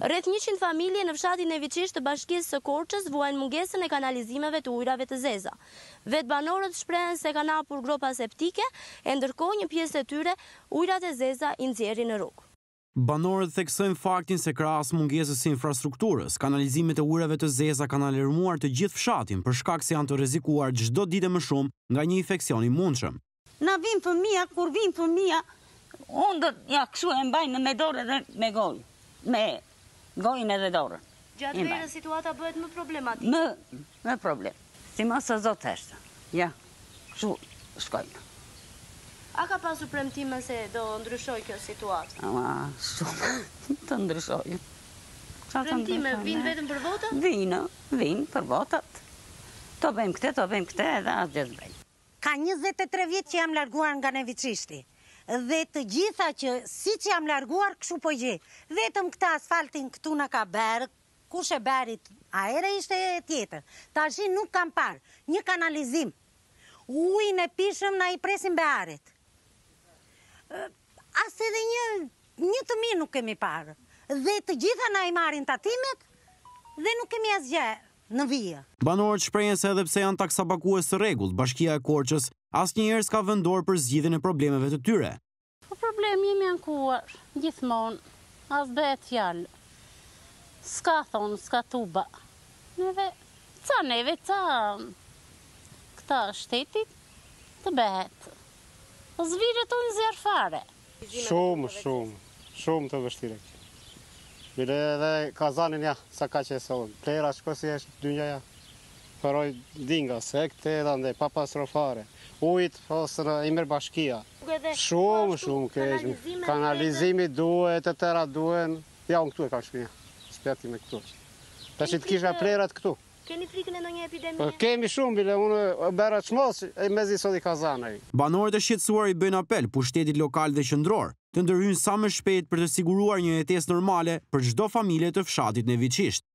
Rreth 100 familje në fshatin e Viçisht të bashkisë së Korçës vuajnë mungesën e kanalizimeve të ujrave të zeza. Vetë banorët shprehen se kanë hapur gropa septike, e ndërkohë një pjesë e tyre ujrat e zeza i nxjerrin në rrugë. Banorët theksojnë faktin se krahas mungesës së infrastrukturës, kanalizimet e ujrave të zeza kanë alarmuar të gjithë fshatin për shkak se janë të rrezikuar çdo ditë më shumë nga një infeksion i mundshëm. Na vin fëmia, kur vin fëmia, unë ja kështu e mbajnë me dorë dhe me gojë, me gojën edhe dorën. Gjatë verës situata bëhet më problematike. Më problem. Si mos e zot heshtë. Ja, kështu shkojnë. A ka pasur premtime se do ndryshoj kjo situatë? Ama, shumë të ndryshojnë. Premtime vinë vetëm për votat? Vinë për votat. To bëjmë këte edhe asë gjithë bëjmë. Ka 23 vjetë që jam larguar nga në Viçishti. Dhe të gjitha që si që jam larguar, këshu po gjë. Vetëm këta asfaltin këtu në ka berë, kush e berit, aere ishte tjetër. Tashi nuk kam parë, një kanalizim. Ujin e pishëm na i presim bearit. As edhe një të mirë nuk kemi parë. Dhe të gjitha na i marrin tatimet dhe nuk kemi asgjë në vijë. Banorët shprehen se edhe pse janë taksapakues së rregullt, Bashkia e Korçës asnjëherë s'ka vendosur për zgjidhjen e problemeve të tyre. Po problemi jemi ankuar, gjithmonë, as bëhet fjalë. S'ka thonë, s'ka tuba. Neve, këta shtetit të bëhet. Zvirët unë zjarë fare. Shumë të vështire. Bile edhe kazanin ja, sa ka që e sonë. Plera shko si eshtë dynja ja. Përoj dinga, se këte edhe ndë, papastërofare. Ujt, ose në imer bashkia. Shumë keqë. Kanalizimi duhet, të tëra duhen. Ja, unë këtu e kam shpinja. Spjati me këtu. Ta që të kisha plerat këtu. Keni frikën e ndonjë epidemie? Kemi shumë, bile, unë bera qmos, e mezi sot i kazanaj. Banorët e shqetësuar i bëjnë apel pushtetit lokal dhe qendror të ndërhyjnë sa më shpejt për të siguruar një jetesë normale për çdo familje të fshatit në Viçisht.